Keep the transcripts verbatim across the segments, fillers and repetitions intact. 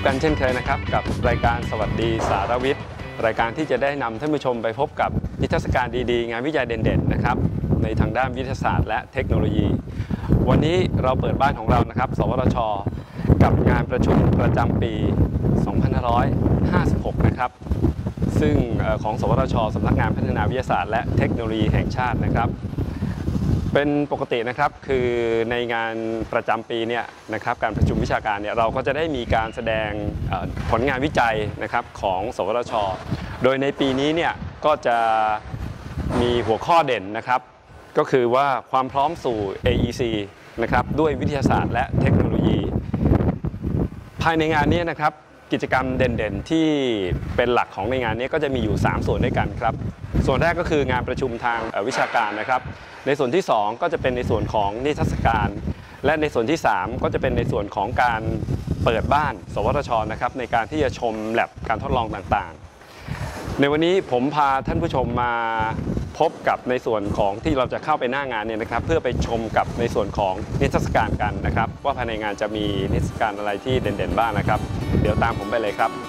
กันเช่นเคยนะครับกับรายการสวัสดีสารวิทย์รายการที่จะได้นำท่านผู้ชมไปพบกับนิทรรศการดีๆงานวิจัยเด่นๆนะครับในทางด้านวิทยาศาสตร์และเทคโนโลยีวันนี้เราเปิดบ้านของเรานะครับสวทช.กับงานประชุมประจำปี สองพันห้าร้อยห้าสิบหก นะครับซึ่งของสวทช.สำนักงานพัฒนาวิทยาศาสตร์และเทคโนโลยีแห่งชาตินะครับเป็นปกตินะครับคือในงานประจำปีเนี่ยนะครับการประชุมวิชาการเนี่ยเราก็จะได้มีการแสดงผลงานวิจัยนะครับของสวทช.โดยในปีนี้เนี่ยก็จะมีหัวข้อเด่นนะครับก็คือว่าความพร้อมสู่ เอ อี ซี นะครับด้วยวิทยาศาสตร์และเทคโนโลยีภายในงานนี้นะครับกิจกรรมเด่นๆที่เป็นหลักของในงานนี้ก็จะมีอยู่สามส่วนด้วยกันครับส่วนแรกก็คืองานประชุมทางวิชาการนะครับในส่วนที่สองก็จะเป็นในส่วนของนิทรรศการและในส่วนที่สามก็จะเป็นในส่วนของการเปิดบ้านสวทช.นะครับในการที่จะชมแลบการทดลองต่างๆในวันนี้ผมพาท่านผู้ชมมาพบกับในส่วนของที่เราจะเข้าไปหน้างานเนี่ยนะครับเพื่อไปชมกับในส่วนของนิทรรศการกันนะครับว่าภายในงานจะมีนิทรรศการอะไรที่เด่นๆบ้างนะครับเดี๋ยวตามผมไปเลยครับ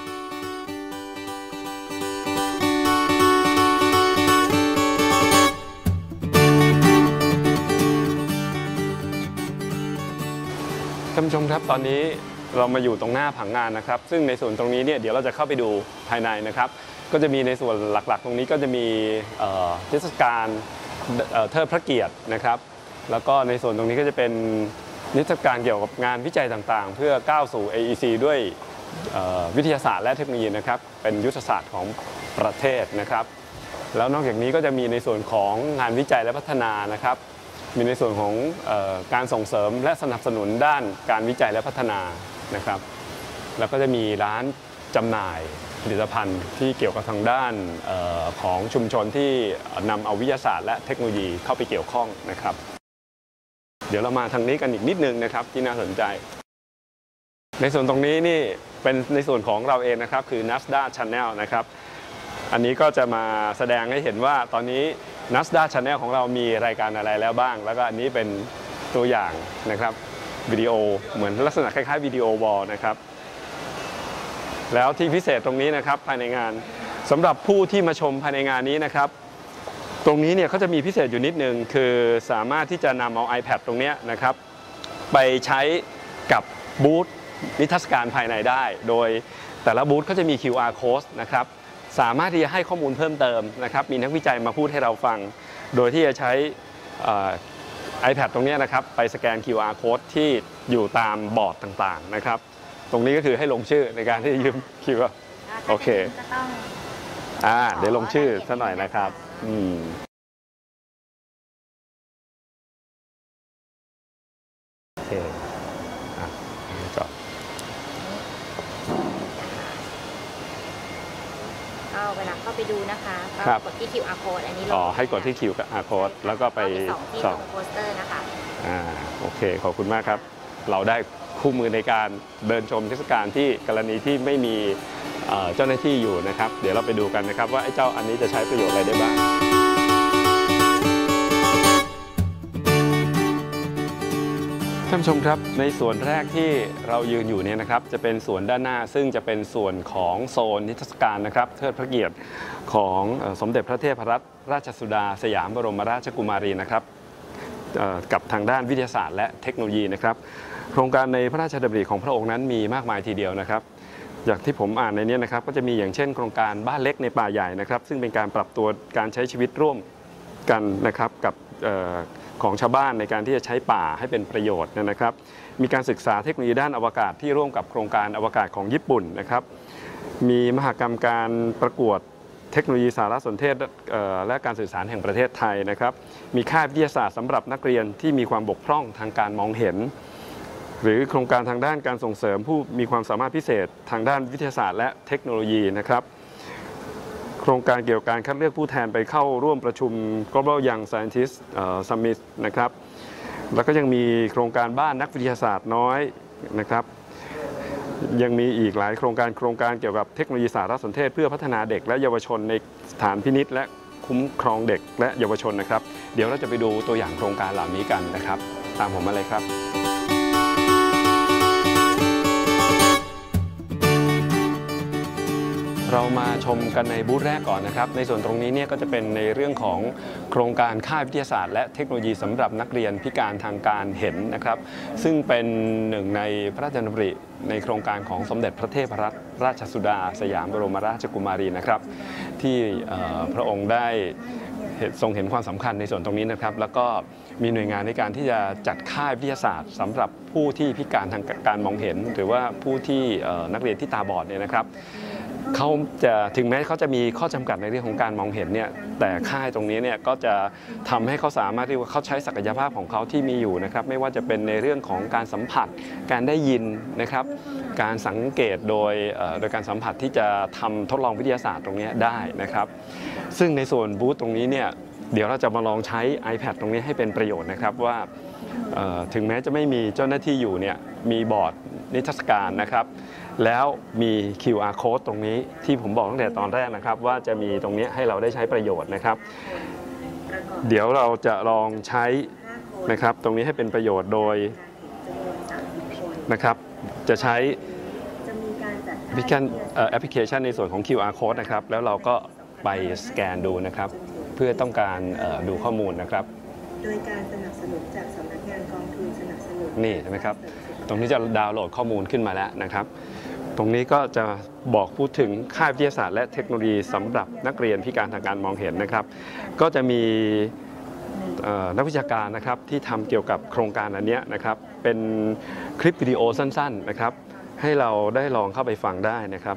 ท่านผู้ชมครับตอนนี้เรามาอยู่ตรงหน้าผังงานนะครับซึ่งในส่วนตรงนี้เนี่ยเดี๋ยวเราจะเข้าไปดูภายในนะครับก็จะมีในส่วนหลักๆตรงนี้ก็จะมีนิทรรศการเทิดพระเกียรตินะครับแล้วก็ในส่วนตรงนี้ก็จะเป็นนิทรรศการเกี่ยวกับงานวิจัยต่างๆเพื่อก้าวสู่ เอ อี ซี ด้วยวิทยาศาสตร์และเทคโนโลยีนะครับเป็นยุทธศาสตร์ของประเทศนะครับแล้วนอกจากนี้ก็จะมีในส่วนของงานวิจัยและพัฒนานะครับมีในส่วนของการส่งเสริมและสนับสนุนด้านการวิจัยและพัฒนานะครับแล้วก็จะมีร้านจำหน่ายผลิตภัณฑ์ที่เกี่ยวกับทางด้านของชุมชนที่นำเอาวิทยาศาสตร์และเทคโนโลยีเข้าไปเกี่ยวข้องนะครับเดี๋ยวเรามาทางนี้กันอีกนิดนึงนะครับที่น่าสนใจในส่วนตรงนี้นี่เป็นในส่วนของเราเองนะครับคือ NASDA Channel นะครับอันนี้ก็จะมาแสดงให้เห็นว่าตอนนี้ NASDA Channel ของเรามีรายการอะไรแล้วบ้างแล้วก็อันนี้เป็นตัวอย่างนะครับวิดีโอเหมือนลักษณะคล้ายๆวิดีโอวอลนะครับแล้วที่พิเศษตรงนี้นะครับภายในงานสำหรับผู้ที่มาชมภายในงานนี้นะครับตรงนี้เนี่ยเขาจะมีพิเศษอยู่นิดนึงคือสามารถที่จะนำเอา iPad ตรงนี้นะครับไปใช้กับบูธนิทรรศการภายในได้โดยแต่ละบูธเขาจะมี คิว อาร์ Code นะครับสามารถที่จะให้ข้อมูลเพิ่มเติมนะครับมีนักวิจัยมาพูดให้เราฟังโดยที่จะใช้ iPad ตรงนี้นะครับไปสแกน คิว อาร์ Code ที่อยู่ตามบอร์ดต่างๆนะครับตรงนี้ก็คือให้ลงชื่อในการที่จะยืม คิว อาร์ โอเคอ่าเดี๋ยวลงชื่อสักหน่อยนะครับอืมโอเคอ่ะจบก็เวลาเข้าไปดูนะคะก็กดที่ คิว อาร์ Code อันนี้อ๋อให้กดที่ คิว อาร์ Code แล้วก็ไปสอบโปสเตอร์นะคะอ่าโอเคขอบคุณมากครับเราได้คู่มือในการเดินชมเทศกาลที่กรณีที่ไม่มีเจ้าหน้าที่อยู่นะครับเดี๋ยวเราไปดูกันนะครับว่าไอ้เจ้าอันนี้จะใช้ประโยชน์อะไรได้บ้างท่านผู้ชมครับในส่วนแรกที่เรายืนอยู่เนี่ยนะครับจะเป็นส่วนด้านหน้าซึ่งจะเป็นส่วนของโซนนิทรรศการนะครับเทิดพระเกียรติของสมเด็จพระเทพรัตนราชสุดาสยามบรมราชกุมารีนะครับกับทางด้านวิทยาศาสตร์และเทคโนโลยีนะครับโครงการในพระราชดำริของพระองค์นั้นมีมากมายทีเดียวนะครับจากที่ผมอ่านในนี้นะครับก็จะมีอย่างเช่นโครงการบ้านเล็กในป่าใหญ่นะครับซึ่งเป็นการปรับตัวการใช้ชีวิตร่วมกันนะครับกับของชาวบ้านในการที่จะใช้ป่าให้เป็นประโยชน์นะครับมีการศึกษาเทคโนโลยีด้านอวกาศที่ร่วมกับโครงการอวกาศของญี่ปุ่นนะครับมีมหกรรมการประกวดเทคโนโลยีสารสนเทศและการสื่อสารแห่งประเทศไทยนะครับมีค่ายวิทยาศาสตร์สำหรับนักเรียนที่มีความบกพร่องทางการมองเห็นหรือโครงการทางด้านการส่งเสริมผู้มีความสามารถพิเศษทางด้านวิทยาศาสตร์และเทคโนโลยีนะครับโครงการเกี่ยวกับการคัดเลือกผู้แทนไปเข้าร่วมประชุม Global Young Scientist Summit นะครับแล้วก็ยังมีโครงการบ้านนักวิทยาศาสตร์น้อยนะครับยังมีอีกหลายโครงการโครงการเกี่ยวกับเทคโนโลยีสารสนเทศเพื่อพัฒนาเด็กและเยาวชนในสถานพินิจและคุ้มครองเด็กและเยาวชนนะครับเดี๋ยวเราจะไปดูตัวอย่างโครงการเหล่านี้กันนะครับตามผมมาเลยครับเรามาชมกันในบูธแรกก่อนนะครับในส่วนตรงนี้เนี่ยก็จะเป็นในเรื่องของโครงการค่ายวิทยาศาสตร์และเทคโนโลยีสำหรับนักเรียนพิการทางการเห็นนะครับซึ่งเป็นหนึ่งในพระราชดำริในโครงการของสมเด็จพระเทพรัตนราชสุดาสยามบรมราชกุมารีนะครับที่พระองค์ได้ทรงเห็นความสำคัญในส่วนตรงนี้นะครับแล้วก็มีหน่วยงานในการที่จะจัดค่ายวิทยาศาสตร์สำหรับผู้ที่พิการทางการมองเห็นหรือว่าผู้ที่นักเรียนที่ตาบอดเนี่ยนะครับเขาจะถึงแม้เขาจะมีข้อจำกัดในเรื่องของการมองเห็นเนี่ยแต่ค่ายตรงนี้เนี่ยก็จะทำให้เขาสามารถที่ว่าเขาใช้ศักยภาพของเขาที่มีอยู่นะครับไม่ว่าจะเป็นในเรื่องของการสัมผัสการได้ยินนะครับการสังเกตโดยโดยการสัมผัสที่จะทำทดลองวิทยาศาสตร์ตรงนี้ได้นะครับซึ่งในส่วนบูธตรงนี้เนี่ยเดี๋ยวเราจะมาลองใช้ iPad ตรงนี้ให้เป็นประโยชน์นะครับว่าถึงแม้จะไม่มีเจ้าหน้าที่อยู่เนี่ยมีบอร์ดนิทรรศการนะครับแล้วมี คิว อาร์ Code ตรงนี้ที่ผมบอกตั้งแต่ตอนแรกนะครับว่าจะมีตรงนี้ให้เราได้ใช้ประโยชน์นะครับเดี๋ยวเราจะลองใช้นะครับตรงนี้ให้เป็นประโยชน์โดยนะครับจะใช้แอปพลิเคชันในส่วนของ คิว อาร์ Code นะครับแล้วเราก็ไปสแกนดูนะครับเพื่อต้องการดูข้อมูลนะครับโดยการสนับสนุนจากสำนักงานกองทุนสนับสนุนนี่ใช่ไหมครับตรงนี้จะดาวน์โหลดข้อมูลขึ้นมาแล้วนะครับตรงนี้ก็จะบอกพูดถึงค่ายวิทยาศาสตร์และเทคโนโลยีสำหรับนักเรียนพิการทางการมองเห็นนะครับก็จะมีนักวิชาการนะครับที่ทำเกี่ยวกับโครงการอันนี้นะครับเป็นคลิปวิดีโอสั้นๆนะครับให้เราได้ลองเข้าไปฟังได้นะครับ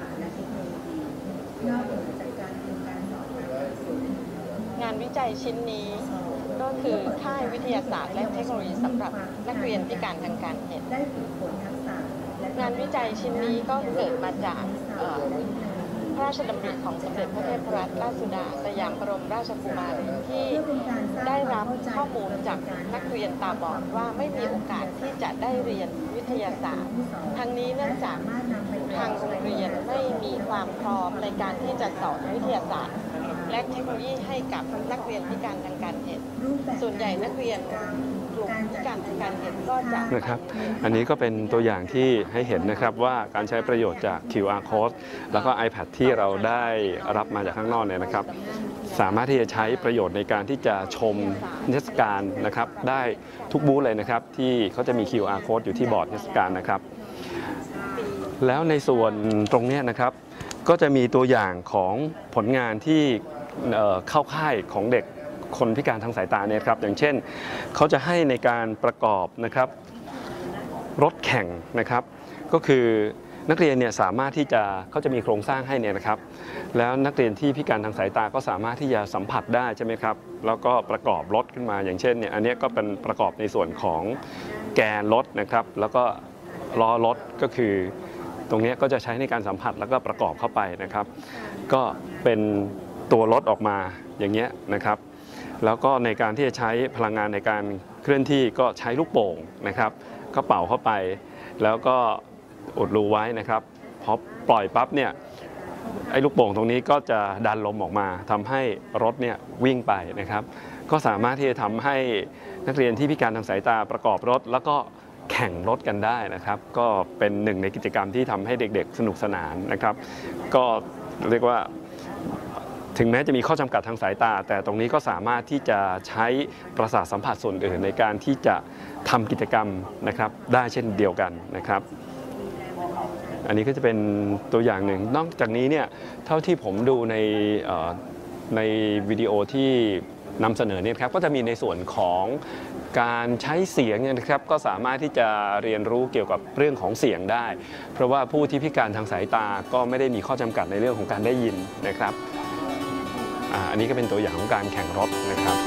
งานวิจัยชิ้นนี้ก็คือค่ายวิทยาศาสตร์และเทคโนโลยีสำหรับนักเรียนพิการทางการเห็นงานวิจัยชิ้นนี้ก็เกิดมาจากพระราชดำริของสมเด็จพระเทพรัตนราชสุดาสยามบรมราชกุมารีที่ได้รับข้อมูลจากนักเรียนตาบอดว่าไม่มีโอกาสที่จะได้เรียนวิทยาศาสตร์ทั้งนี้เนื่องจากทางโรงเรียนไม่มีความพร้อมในการที่จะสอนวิทยาศาสตร์และเทคโนโลยีให้กับนักเรียนพิการทางการเห็นส่วนใหญ่นักเรียนกลุ่มพิการทางการเห็นก็จะนะครับอันนี้ก็เป็นตัวอย่างที่ให้เห็นนะครับว่าการใช้ประโยชน์จาก คิว อาร์ Code แล้วก็ iPad ที่เราได้รับมาจากข้างนอกเนี่ยนะครับสามารถที่จะใช้ประโยชน์ในการที่จะชมนิทรรศการนะครับได้ทุกบูธเลยนะครับที่เขาจะมี คิว อาร์ Code อยู่ที่บอร์ดนิทรรศการนะครับแล้วในส่วนตรงนี้นะครับก็จะมีตัวอย่างของผลงานที่เข้าค่ายของเด็กคนพิการทางสายตาเนี่ยครับอย่างเช่นเขาจะให้ในการประกอบนะครับรถแข่งนะครับก็คือนักเรียนเนี่ยสามารถที่จะเขาจะมีโครงสร้างให้เนี่ยนะครับแล้วนักเรียนที่พิการทางสายตาก็สามารถที่จะสัมผัสได้ใช่ไหมครับแล้วก็ประกอบรถขึ้นมาอย่างเช่นเนี่ยอันนี้ก็เป็นประกอบในส่วนของแกนรถนะครับแล้วก็ล้อรถก็คือตรงนี้ก็จะใช้ในการสัมผัสแล้วก็ประกอบเข้าไปนะครับก็เป็นตัวรถออกมาอย่างเงี้ยนะครับแล้วก็ในการที่จะใช้พลังงานในการเคลื่อนที่ก็ใช้ลูกโป่งนะครับก็เป่าเข้าไปแล้วก็อุดรูไว้นะครับพอปล่อยปั๊บเนี่ยไอ้ลูกโป่งตรงนี้ก็จะดันลมออกมาทำให้รถเนี่ยวิ่งไปนะครับก็สามารถที่จะทำให้นักเรียนที่พิการทางสายตาประกอบรถแล้วก็แข่งรถกันได้นะครับก็เป็นหนึ่งในกิจกรรมที่ทำให้เด็กๆสนุกสนานนะครับก็เรียกว่าถึงแม้จะมีข้อจำกัดทางสายตาแต่ตรงนี้ก็สามารถที่จะใช้ประสาทสัมผัสส่วนอื่นในการที่จะทำกิจกรรมนะครับได้เช่นเดียวกันนะครับอันนี้ก็จะเป็นตัวอย่างหนึ่งนอกจากนี้เนี่ยเท่าที่ผมดูในในวิดีโอที่นำเสนอเนี่ยครับก็จะมีในส่วนของการใช้เสียงนะครับก็สามารถที่จะเรียนรู้เกี่ยวกับเรื่องของเสียงได้เพราะว่าผู้ที่พิการทางสายตาก็ไม่ได้มีข้อจำกัดในเรื่องของการได้ยินนะครับอันนี้ก็เป็นตัวอย่างของการแข่งรถนะครับ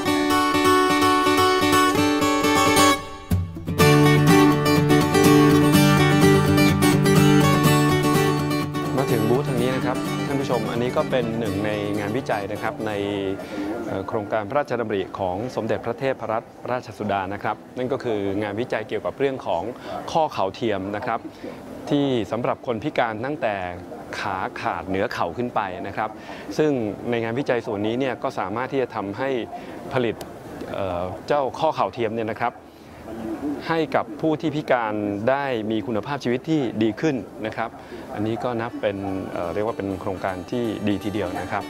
มาถึงบูธทางนี้นะครับท่านผู้ชมอันนี้ก็เป็นหนึ่งในงานวิจัยนะครับในโครงการพระราชดำริของสมเด็จพระเทพรัตนราชสุดานะครับนั่นก็คืองานวิจัยเกี่ยวกับเรื่องของข้อเข่าเทียมนะครับที่สำหรับคนพิการตั้งแต่ขาขาดเหนือเข่าขึ้นไปนะครับซึ่งในงานวิจัยส่วนนี้เนี่ยก็สามารถที่จะทำให้ผลิตเจ้าข้อเข่าเทียมเนี่ยนะครับให้กับผู้ที่พิการได้มีคุณภาพชีวิตที่ดีขึ้นนะครับ อันนี้ก็นับเป็นเอ่อเรียกว่าเป็นโครงการที่ดีทีเดียวนะครับ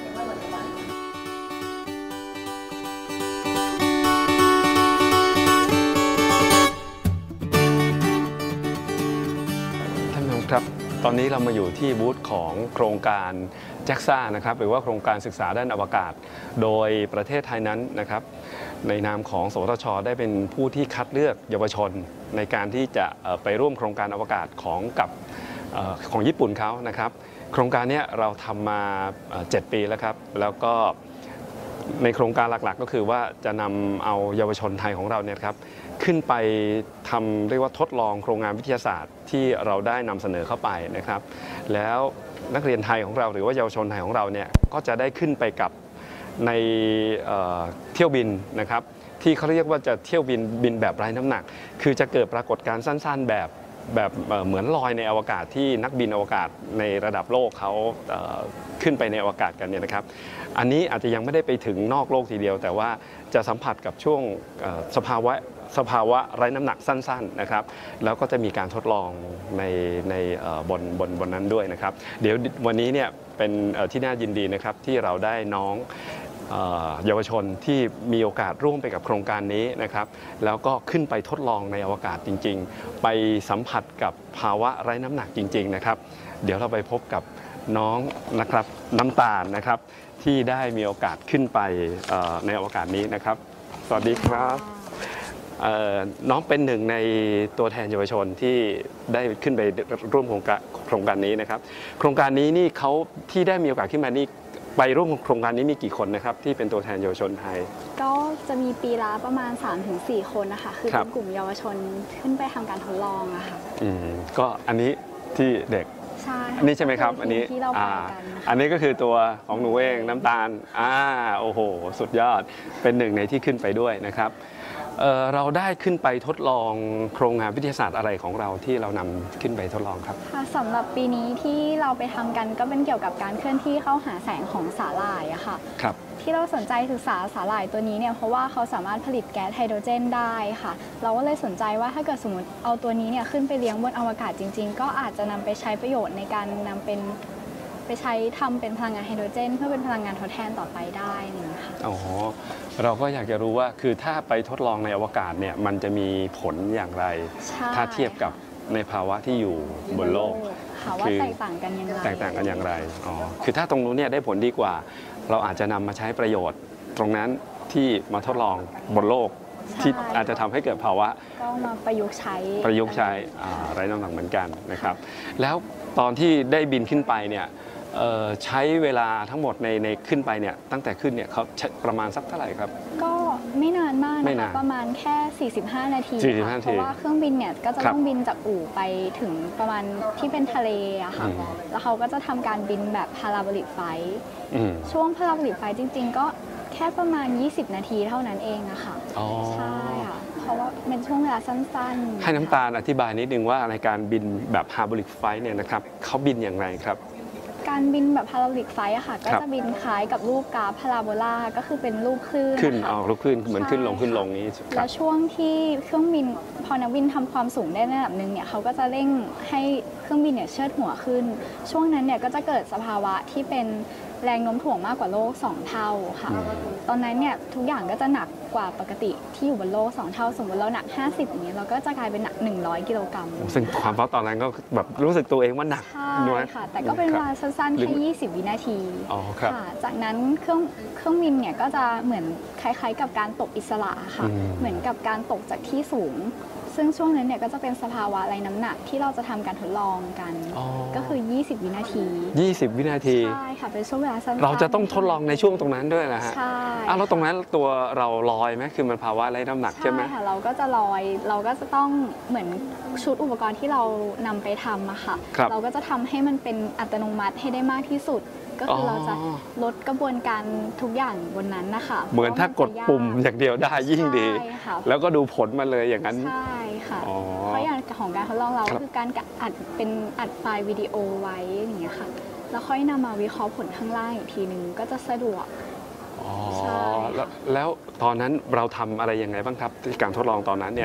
ท่านผู้ชมครับตอนนี้เรามาอยู่ที่บูธของโครงการแจ็กซ่านะครับหรือว่าโครงการศึกษาด้านอวกาศ โดยประเทศไทยนั้นนะครับในนามของสวทช.ได้เป็นผู้ที่คัดเลือกเยาวชนในการที่จะไปร่วมโครงการอวกาศของกับของญี่ปุ่นเขานะครับโครงการนี้เราทำมาเจ็ดปีแล้วครับแล้วก็ในโครงการหลักๆก็คือว่าจะนำเอาเยาวชนไทยของเราเนี่ยครับขึ้นไปทำเรียกว่าทดลองโครงงานวิทยาศาสตร์ที่เราได้นำเสนอเข้าไปนะครับแล้วนักเรียนไทยของเราหรือว่าเยาวชนไทยของเราเนี่ยก็จะได้ขึ้นไปกับในเอ่อเที่ยวบินนะครับที่เขาเรียกว่าจะเที่ยวบินบินแบบไร้น้ำหนักคือจะเกิดปรากฏการณ์สั้นๆแบบแบบเหมือนลอยในอวกาศที่นักบินอวกาศในระดับโลกเขาขึ้นไปในอวกาศกันเนี่ยนะครับอันนี้อาจจะยังไม่ได้ไปถึงนอกโลกทีเดียวแต่ว่าจะสัมผัสกับช่วงสภาวะสภาวะไร้น้ำหนักสั้นๆนะครับแล้วก็จะมีการทดลองในในบนบนบนนั้นด้วยนะครับเดี๋ยววันนี้เนี่ยเป็นที่น่ายินดีนะครับที่เราได้น้องเยาวชนที่มีโอกาสร่วมไปกับโครงการนี้นะครับแล้วก็ขึ้นไปทดลองในอวกาศจริงๆไปสัมผัสกับภาวะไร้น้ำหนักจริงๆนะครับเดี๋ยวเราไปพบกับน้องนะครับน้ำตาลนะครับที่ได้มีโอกาสขึ้นไปในอวกาศนี้นะครับสวัสดีครับน้องเป็นหนึ่งในตัวแทนเยาวชนที่ได้ขึ้นไปร่วมโครงการโครงการนี้นะครับโครงการนี้นี่เขาที่ได้มีโอกาสขึ้นมานี่ไปร่วมโครงการนี้มีกี่คนนะครับที่เป็นตัวแทนเยาวชนไทยก็จะมีปีละประมาณ สามถึงสี่ คนนะคะคือเป็นกลุ่มเยาวชนขึ้นไปทำการทดลองอะค่ะอืมก็อันนี้ที่เด็กใช่อันนี้ใช่ไหมครับอันนี้ที่เราไปกันอันนี้ก็คือตัวของหนูเองน้ำตาลอ่าโอ้โหสุดยอดเป็นหนึ่งในที่ขึ้นไปด้วยนะครับเอ่อเราได้ขึ้นไปทดลองโครงงานวิทยาศาสตร์อะไรของเราที่เรานำขึ้นไปทดลองครับค่ะสำหรับปีนี้ที่เราไปทำกันก็เป็นเกี่ยวกับการเคลื่อนที่เข้าหาแสงของสาหร่ายอะค่ะครับที่เราสนใจศึกษาสาหร่ายตัวนี้เนี่ยเพราะว่าเขาสามารถผลิตแก๊สไฮโดรเจนได้ค่ะเราก็เลยสนใจว่าถ้าเกิดสมมติเอาตัวนี้เนี่ยขึ้นไปเลี้ยงบนอวกาศจริงๆก็อาจจะนำไปใช้ประโยชน์ในการนำเป็นไปใช้ทำเป็นพลังงานไฮโดรเจนเพื่อเป็นพลังงานทดแทนต่อไปได้นี่ค่ะอ๋อเราก็อยากจะรู้ว่าคือถ้าไปทดลองในอวกาศเนี่ยมันจะมีผลอย่างไรถ้าเทียบกับในภาวะที่อยู่บนโลกค่ะว่าแตกต่างกันอย่างไรแตกต่างกันอย่างไรอ๋อคือถ้าตรงนู้นเนี่ยได้ผลดีกว่าเราอาจจะนำมาใช้ประโยชน์ตรงนั้นที่มาทดลองบนโลกที่อาจจะทำให้เกิดภาวะก็มาประยุกต์ใช้ประยุกต์ใช้ไร้น้ำหนักเหมือนกันนะครับแล้วตอนที่ได้บินขึ้นไปเนี่ยใช้เวลาทั้งหมดในในขึ้นไปเนี่ยตั้งแต่ขึ้นเนี่ยเขาประมาณสักเท่าไหร่ครับก็ไม่นานมากนะคะประมาณแค่สี่สิบห้านาทีเพราะว่าเครื่องบินเนี่ยก็จะต้องบินจากอู่ไปถึงประมาณที่เป็นทะเลอะค่ะแล้วเขาก็จะทำการบินแบบพาราโบลิกไฟล์ช่วงพาราโบลิกไฟล์จริงๆก็แค่ประมาณยี่สิบนาทีเท่านั้นเองอะค่ะใช่ค่ะเพราะว่าเป็นช่วงเวลาสั้นๆให้น้ำตาลอธิบายนิดนึงว่าในการบินแบบพาราโบลิกไฟล์เนี่ยนะครับเขาบินอย่างไรครับการบินแบบพาราโบลิกไฟล์อะค่ะก็จะบินคล้ายกับรูปกราฟพาราโบลาก็คือเป็นรูปคลื่นขึ้นอ๋อรูปคลื่นเหมือนขึ้นลงขึ้นลงนี้แล้วช่วงที่เครื่องบินพอนักบินทำความสูงได้ระดับหนึ่งเนี่ยเขาก็จะเร่งให้เครื่องบินเนี่ยเชิดหัวขึ้นช่วงนั้นเนี่ยก็จะเกิดสภาวะที่เป็นแรงโน้มถ่วงมากกว่าโลกสองเท่าค่ะตอนนั้นเนี่ยทุกอย่างก็จะหนักกว่าปกติที่อยู่บนโลกสองเท่าสมมติเราหนักห้าสิบอย่างนี้เราก็จะกลายเป็นหนักหนึ่งร้อยกิโลกรัมซึ่งความเพราะตอนนั้นก็แบบรู้สึกตัวเองว่าหนักใช่ค่ะแต่ก็เป็นเวลาสั้นๆแค่ยี่สิบวินาทีค่ะจากนั้นเครื่องเครื่องบินเนี่ยก็จะเหมือนคล้ายๆกับการตกอิสระค่ะเหมือนกับการตกจากที่สูงซึ่งช่วงนั้นเนี่ยก็จะเป็นสภาวะไร้น้ำหนักที่เราจะทำการทดลองกันก็คือยี่สิบวินาทียี่สิบวินาทีใช่ค่ะเป็นช่วงเวลาสั้นๆเราจะต้องทดลองในช่วงตรงนั้นด้วยนะฮะใช่อ้าวแล้วตรงนั้นตัวเราลอยไหมคือมันภาวะไร้น้ำหนักใช่ไหมใช่ค่ะเราก็จะลอยเราก็จะต้องเหมือนชุดอุปกรณ์ที่เรานำไปทำอะค่ะเราก็จะทำให้มันเป็นอัตโนมัติให้ได้มากที่สุดก็คือเราจะลดกระบวนการทุกอย่างบนนั้นนะคะเหมือนถ้ากดปุ่มอย่างเดียวได้ยิ่งดีแล้วก็ดูผลมาเลยอย่างนั้นใช่ค่ะเพราะอย่างของการทดลองเราคือการอัดเป็นอัดไฟล์วิดีโอไว้อย่างเงี้ยค่ะแล้วค่อยนำมาวิเคราะห์ผลข้างล่างอีกทีนึงก็จะสะดวกอ๋อแล้วแล้วตอนนั้นเราทำอะไรยังไงบ้างครับที่การทดลองตอนนั้นเนี่ย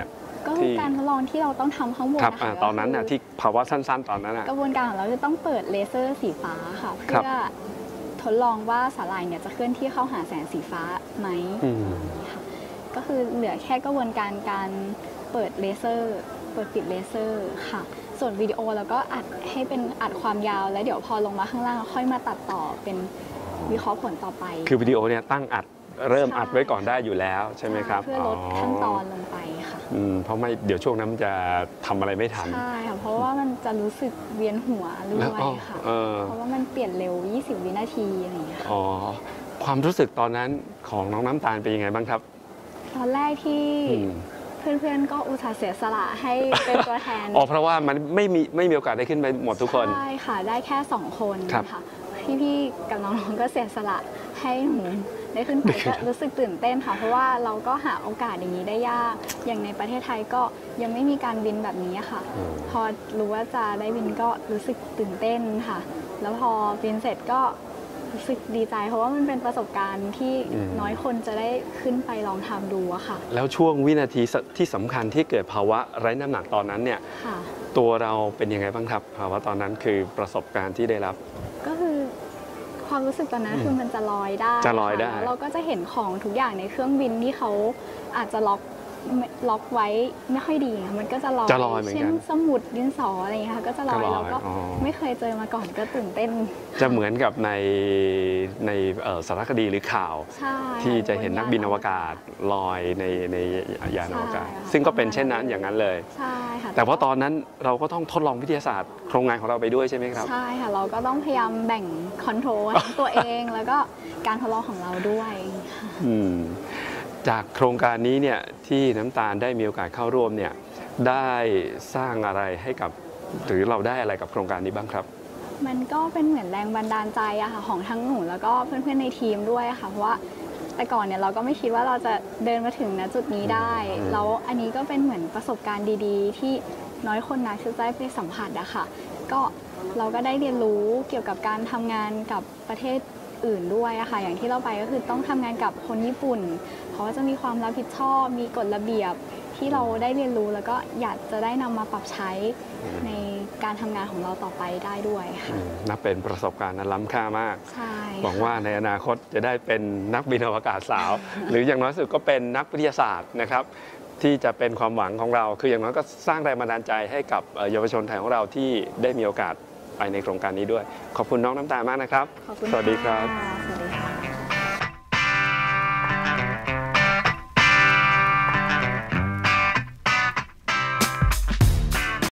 ก็คือการทดลองที่เราต้องทำข้างบนครับนะคะอ่าตอนนั้นน่ะที่ภาวะสั้นๆ ตอนนั้นน่ะกระบวนการของเราจะต้องเปิดเลเซอร์สีฟ้าค่ะครัเพื่บอทดลองว่าสาหร่ายเนี่ยจะเคลื่อนที่เข้าหาแสงสีฟ้าไหมอืมค่ะก็คือเหลือแค่กระบวนการการเปิดเลเซอร์เปิดปิดเลเซอร์ค่ะ ส่วนวิดีโอเราก็อัดให้เป็นอัดความยาว แล้วเดี๋ยวพอลงมาข้างล่างค่อยมาตัดต่อเป็นวิเคราะห์ผลต่อไปคือวิดีโอเนี่ยตั้งอัดเริ่มใช่อัดไว้ก่อนได้อยู่แล้วใช่ไหมครับเพื่อลดขั้นตอนลงไปค่ะอืมเพราะไม่เดี๋ยวช่วงนั้นมันจะทำอะไรไม่ทันใช่ค่ะเพราะว่ามันจะรู้สึกเวียนหัวด้วแล้วยอ๋อค่ะเออเพราะว่ามันเปลี่ยนเร็ว ยี่สิบ วินาทีอะไรอย่างเงี้ยค่ะอ๋อความรู้สึกตอนนั้นของน้องน้ำตาลเป็นยังไงบ้างครับตอนแรกที่อืมเพื่อนๆก็อุตส่าห์เสียสละให้เป็นตัวแทนอ๋อเพราะว่ามันไม่มีไม่มีโอกาสได้ขึ้นไปหมดทุกคนใช่ค่ะได้แค่สองคนครับค่ะพี่ๆกับน้องๆก็เสียสละให้หนูได้ขึ้นไปก็รู้สึกตื่นเต้นค่ะเพราะว่าเราก็หาโอกาสอย่างนี้ได้ยากอย่างในประเทศไทยก็ยังไม่มีการบินแบบนี้ค่ะอืมพอรู้ว่าจะได้บินก็รู้สึกตื่นเต้นค่ะ แล้วพอบินเสร็จก็รู้สึกดีใจเพราะว่ามันเป็นประสบการณ์ที่น้อยคนจะได้ขึ้นไปลองทำดูอะค่ะแล้วช่วงวินาทีที่สำคัญที่เกิดภาวะไร้น้ำหนักตอนนั้นเนี่ยค่ะตัวเราเป็นยังไงบ้างครับภาวะตอนนั้นคือประสบการณ์ที่ได้รับก็คือความรู้สึกตอนนั้นอืมคือมันจะลอยได้จะลอยได้ค่ะแล้วเราก็จะเห็นของทุกอย่างในเครื่องบินที่เขาอาจจะล็อกล็อกไว้ไม่ค่อยดีค่ะมันก็จะลอยจะลอยเหมือนกันเช่นสมุดดินสออะไรอย่างเงี้ยค่ะก็จะลอยก็ลอยแล้วก็อ๋อไม่เคยเจอมาก่อนก็ตื่นเต้นจะเหมือนกับในในเอ่อสารคดีหรือข่าวใช่ที่จะเห็นนักบินอวกาศลอยในในยานอวกาศ ซึ่งก็เป็นเช่นนั้นอย่างนั้นเลยใช่ค่ะแต่ว่าตอนนั้นเราก็ต้องทดลองวิทยาศาสตร์โครงงานของเราไปด้วยใช่ไหมครับใช่ค่ะเราก็ต้องพยายามแบ่งคอนโทรลทั้งตัวเองแล้วก็การทดลองของเราด้วยค่ะอืมจากโครงการนี้เนี่ยที่น้ำตาลได้มีโอกาสเข้าร่วมเนี่ยได้สร้างอะไรให้กับหรือเราได้อะไรกับโครงการนี้บ้างครับมันก็เป็นเหมือนแรงบันดาลใจอะค่ะของทั้งหนูแล้วก็เพื่อนๆในทีมด้วยอะค่ะเพราะว่าแต่ก่อนเนี่ยเราก็ไม่คิดว่าเราจะเดินมาถึงณจุดนี้ได้อืมแล้วอันนี้ก็เป็นเหมือนประสบการณ์ดีๆ ที่น้อยคนนักจะได้ไปสัมผัสอะค่ะก็เราก็ได้เรียนรู้เกี่ยวกับการทำงานกับประเทศอื่นด้วยอะค่ะอย่างที่เราไปก็คือต้องทำงานกับคนญี่ปุ่นเขาก็จะมีความรับผิดชอบมีกฎระเบียบที่เราได้เรียนรู้แล้วก็อยากจะได้นำมาปรับใช้ในการทำงานของเราต่อไปได้ด้วยค่ะอืมนับเป็นประสบการณ์อันล้ำค่ามากใช่หวังว่าในอนาคตจะได้เป็นนักบินอวกาศสาว หรืออย่างน้อยสุดก็เป็นนักวิทยาศาสตร์นะครับ ที่จะเป็นความหวังของเรา คืออย่างน้อยก็สร้างแรงบันดาลใจให้กับเอ่อเยาวชนไทยของเราที่ได้มีโอกาสไปในโครงการนี้ด้วย ขอบคุณน้องน้ำตาลมากนะครับขอบคุณสวัสดีครับค่ะ